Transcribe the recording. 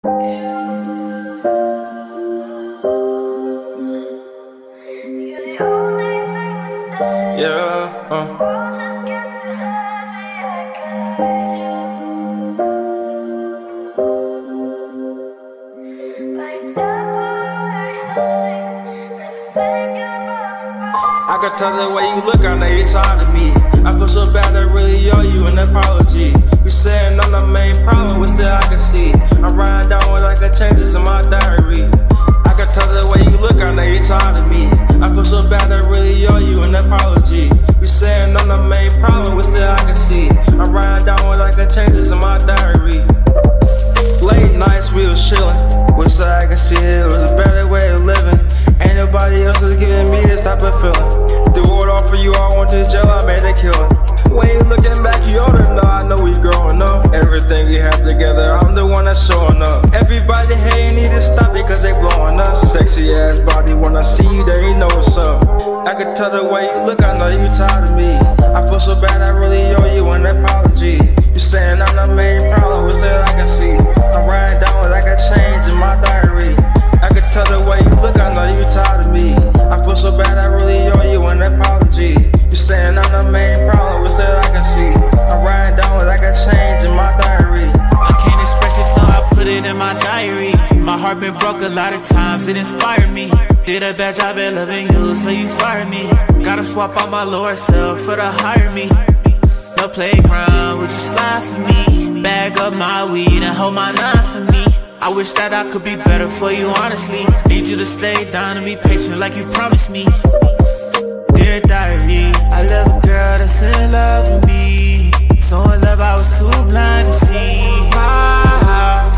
I can tell the way you look, I know you're tired of me. I feel so bad, I really owe you an apology. You saying I'm the main problem, but still I can see I'm riding down with like the changes in my diary. I can tell the way you look, I know you're tired of me. I feel so bad, I really owe you an apology. You saying I'm the main problem, but still I can see I'm riding down with like the changes in my diary. Late nights we was chillin', wish I could see it was a better way of living. Ain't nobody else is giving me this type of feeling. Do it all for you, I went to jail, I made a killing. When you looking back, you older now, I know we growing up. Everything we have together, I'm the one that's showing up. Everybody hating, need to stop it cause they blowing up. Sexy ass body, when I see you there, you know what's up. I can tell the way you look, I know you tired of me. I feel so bad, I really owe you an apology. You saying I'm the main problem, but still I can see I'm riding down with like a change in my diary. I can tell the way you look, I know you tired of me. I feel so bad, I really owe you an apology. You saying I'm the main problem, but still I can see I'm riding down with like a change in my diary. I can't express it, so I put it in my diary. My heart been broke a lot of times, it inspired me. Did a bad job at loving you, so you fired me. Gotta swap out my lower self for the higher me. No playground, would you slide for me? Bag up my weed and hold my knife for me. I wish that I could be better for you, honestly. Need you to stay down and be patient like you promised me. Dear diary, I love a girl that's in love with me. So in love I was too blind to see.